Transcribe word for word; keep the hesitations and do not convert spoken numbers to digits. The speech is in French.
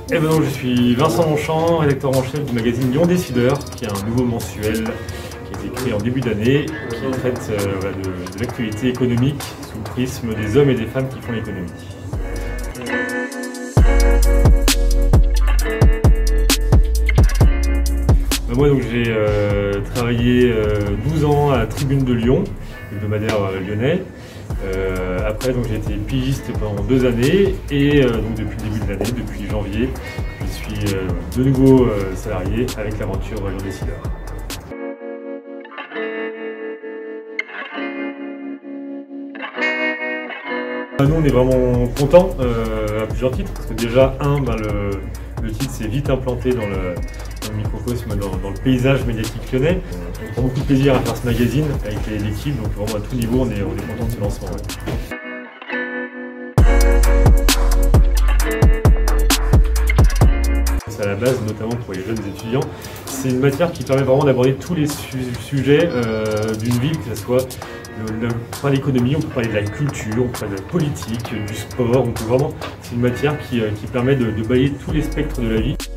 Eh ben donc, je suis Vincent Monchamp, rédacteur en chef du magazine Lyon Décideur, qui est un nouveau mensuel qui a été créé en début d'année, qui traite euh, voilà, de, de l'actualité économique sous le prisme des hommes et des femmes qui font l'économie. Ben moi donc j'ai euh, travaillé euh, douze ans à la Tribune de Lyon, hebdomadaire euh, lyonnais. Euh, après donc j'ai été pigiste pendant deux années et euh, donc depuis le début de l'année, depuis janvier, je suis euh, de nouveau euh, salarié avec l'aventure Lyon Décideur. Nous on est vraiment contents euh, à plusieurs titres, parce que déjà un, ben, le, le titre s'est vite implanté dans le, dans le microcosme, dans, dans le paysage médiatique lyonnais. On prend beaucoup de plaisir à faire ce magazine avec l'équipe, donc vraiment à tout niveau on est, on est content de ce lancement. Ouais. À la base, notamment pour les jeunes étudiants, c'est une matière qui permet vraiment d'aborder tous les su sujets euh, d'une ville, que ce soit le, le, on parle d'économie, on peut parler de la culture, on peut parler de la politique, du sport, on peut vraiment, c'est une matière qui, euh, qui permet de, de balayer tous les spectres de la vie.